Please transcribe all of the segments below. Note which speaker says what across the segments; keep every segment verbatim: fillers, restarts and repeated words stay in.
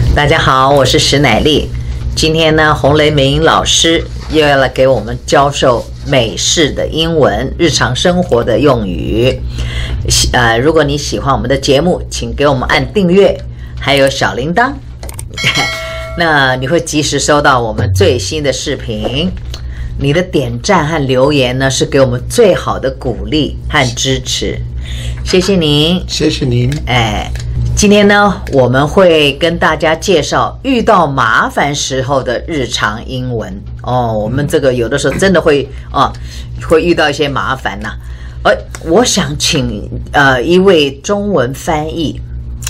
Speaker 1: 大家好，我是石乃丽。今天呢，洪雷美英老师又要来给我们教授美式的英文、日常生活的用语。呃，如果你喜欢我们的节目，请给我们按订阅，还有小铃铛，那你会及时收到我们最新的视频。你的点赞和留言呢，是给我们最好的鼓励和支持。谢谢您，
Speaker 2: 谢谢您。
Speaker 1: 哎。今天呢，我们会跟大家介绍遇到麻烦时候的日常英文哦。我们这个有的时候真的会啊，会遇到一些麻烦呐、啊。呃，我想请呃一位中文翻译。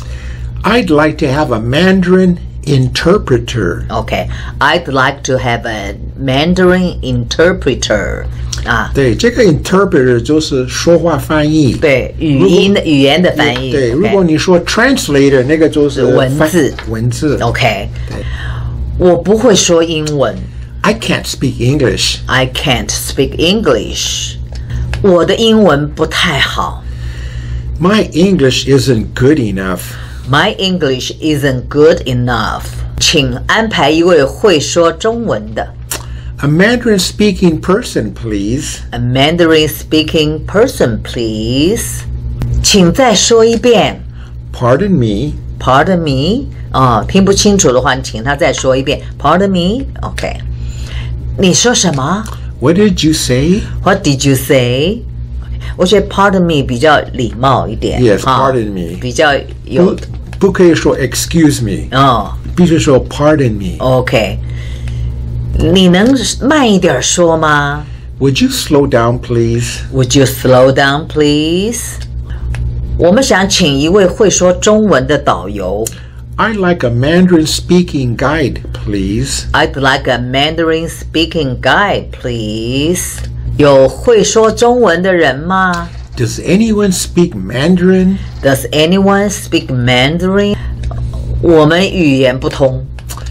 Speaker 2: I'd like to have a Mandarin interpreter.
Speaker 1: Okay, I'd like to have a Mandarin interpreter. 啊，
Speaker 2: 对，这个 interpreter 就是说话翻译，
Speaker 1: 对，语音的语言的翻译。
Speaker 2: 对，
Speaker 1: okay.
Speaker 2: 如果你说 translator， 那个就是
Speaker 1: 文字，
Speaker 2: 文字。
Speaker 1: OK，
Speaker 2: 对，
Speaker 1: 我不会说英文。
Speaker 2: I can't speak English.
Speaker 1: I can't speak English. 我的英文不太好。
Speaker 2: My English isn't good enough.
Speaker 1: My English isn't good enough. 请安排一位会说中文的。
Speaker 2: A Mandarin-speaking person, please.
Speaker 1: A Mandarin-speaking person, please. 请再说一遍。
Speaker 2: Pardon me.
Speaker 1: Pardon me. 哦，听不清楚的话，你请他再说一遍。Pardon me. OK. 你说什么
Speaker 2: What did you say?
Speaker 1: What did you say? 我觉得 Pardon me 比较礼貌一点。
Speaker 2: Yes,
Speaker 1: 啊
Speaker 2: pardon me.
Speaker 1: 比较有。
Speaker 2: 不, 不可以说 excuse me.
Speaker 1: 哦，
Speaker 2: 必须说 pardon me.
Speaker 1: OK. 你能慢一点说吗
Speaker 2: Would you slow down, please?
Speaker 1: Would you slow down, please? 我们想请一位会说中文的导游。
Speaker 2: I'd like a Mandarin-speaking guide, please.
Speaker 1: I'd like a Mandarin-speaking guide, please. 有会说中文的人吗
Speaker 2: Does anyone speak Mandarin?
Speaker 1: Does anyone speak Mandarin? 我们语言不通。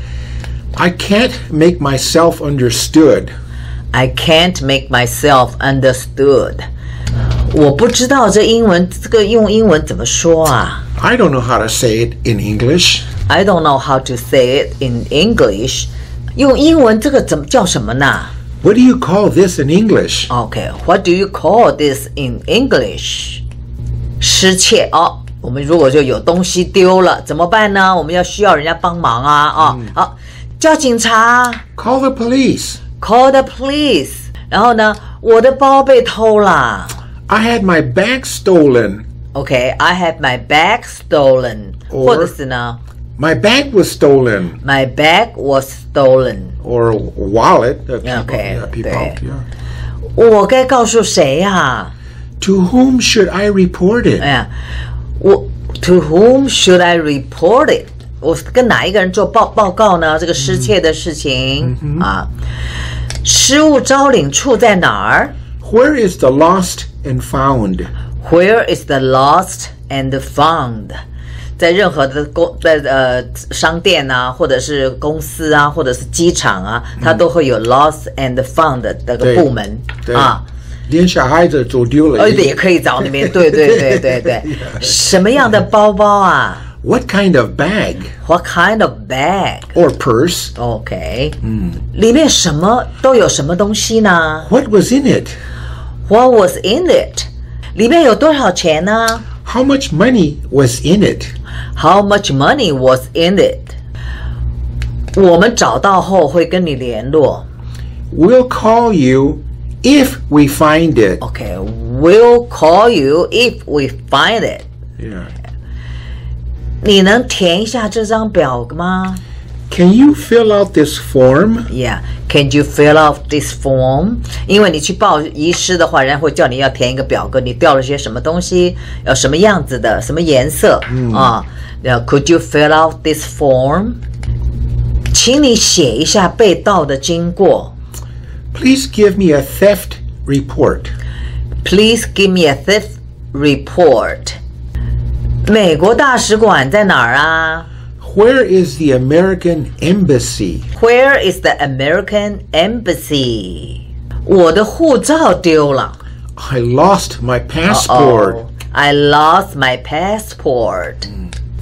Speaker 2: I can't make myself understood.
Speaker 1: I can't make myself understood. 我不知道这英文这个用英文怎么说啊
Speaker 2: I don't know how to say it in English.
Speaker 1: I don't know how to say it in English. 用英文这个怎么叫什么呢
Speaker 2: What do you call this in English?
Speaker 1: Okay, what do you call this in English? 失窃哦，我们如果就有东西丢了怎么办呢？我们要需要人家帮忙啊啊、哦嗯、好。叫警察
Speaker 2: Call the police.
Speaker 1: Call the police. 然后呢，我的包被偷了
Speaker 2: I had my bag stolen.
Speaker 1: Okay, I had my bag stolen.
Speaker 2: Or,
Speaker 1: 或者是呢
Speaker 2: My bag was stolen.
Speaker 1: My bag was stolen.
Speaker 2: Or wallet. Uh, people,
Speaker 1: Okay,
Speaker 2: yeah, people,
Speaker 1: 对
Speaker 2: yeah.
Speaker 1: 我该告诉谁啊
Speaker 2: To whom should I report it?
Speaker 1: 哎呀，我 To whom should I report it? 我跟哪一个人做报报告呢？这个失窃的事情、嗯、啊，失物招领处在哪儿
Speaker 2: Where is the lost and found?
Speaker 1: Where is the lost and found? 在任何的公在呃商店啊，或者是公司啊，或者是机场啊，它都会有 lost and found 的这个部门啊。
Speaker 2: 连小孩子走丢了，
Speaker 1: 呃，也可以找那边。对对对对对，什么样的包包啊？
Speaker 2: What kind of bag?
Speaker 1: What kind of bag?
Speaker 2: Or purse?
Speaker 1: OK， 嗯，里面什么都有什么东西呢
Speaker 2: What was in it?
Speaker 1: What was in it? 里面有多少钱呢
Speaker 2: How much money was in it?
Speaker 1: How much money was in it? 我们找到后会跟你联络。
Speaker 2: We'll call you if we find it.
Speaker 1: OK, we'll call you if we find it.
Speaker 2: Yeah.
Speaker 1: 你能填一下这张表吗
Speaker 2: Can you fill out this form?
Speaker 1: Yeah, can you fill out this form? 因为你去报遗失的话，人家会叫你要填一个表格，你掉了些什么东西，要什么样子的，什么颜色、嗯、啊？ Could you fill out this form? 请你写一下被盗的经过。
Speaker 2: Please give me a theft report.
Speaker 1: Please give me a theft report. 美国大使馆在哪儿啊
Speaker 2: Where is the American embassy?
Speaker 1: Where is the American embassy? 我的护照丢了。
Speaker 2: I lost my passport.
Speaker 1: Uh-oh. I lost my passport. 嗯、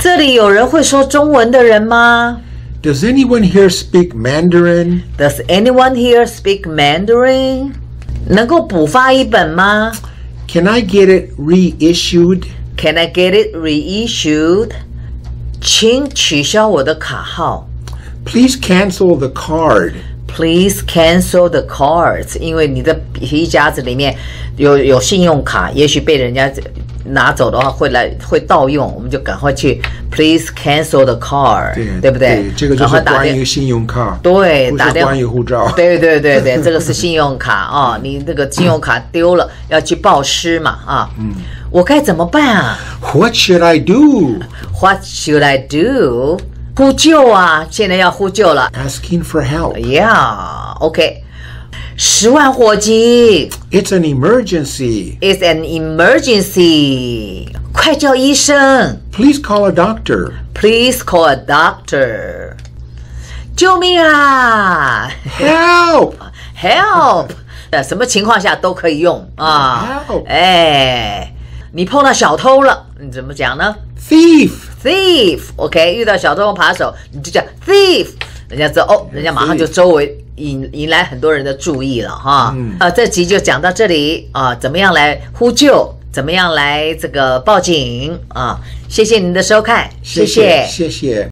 Speaker 1: 这里有人会说中文的人吗？
Speaker 2: Does anyone here speak Mandarin?
Speaker 1: Does anyone here speak Mandarin? 能够补发一本吗？
Speaker 2: Can I get it reissued?
Speaker 1: Can I get it reissued? 请取消我的卡号。
Speaker 2: Please cancel the card.
Speaker 1: Please cancel the cards. 因为你的皮夹子里面有有信用卡，也许被人家拿走的话会来会盗用，我们就赶快去 Please cancel the card， 对, 对不对？
Speaker 2: 对，这个就是关于信用卡，
Speaker 1: 对，
Speaker 2: 不是关于护照。
Speaker 1: 对对对对，这个是信用卡啊、哦，你这个信用卡丢了要去报失嘛啊。嗯，我该怎么办啊
Speaker 2: ？What should I do?
Speaker 1: What should I do? 呼救啊！现在要呼救了。
Speaker 2: Asking for help.
Speaker 1: Yeah, OK. 十万火急
Speaker 2: It's an emergency.
Speaker 1: It's an emergency. 快叫医生
Speaker 2: Please call a doctor.
Speaker 1: Please call a doctor. 救命啊
Speaker 2: Help!
Speaker 1: Help! 什么情况下都可以用啊
Speaker 2: Help!
Speaker 1: 哎，你碰到小偷了，你怎么讲呢？
Speaker 2: Thief!
Speaker 1: Thief, OK， 遇到小偷扒手，你就叫 thief， 人家知道哦，人家马上就周围引引来很多人的注意了哈。嗯、啊，这集就讲到这里啊，怎么样来呼救，怎么样来这个报警啊？谢谢您的收看，谢
Speaker 2: 谢谢谢谢。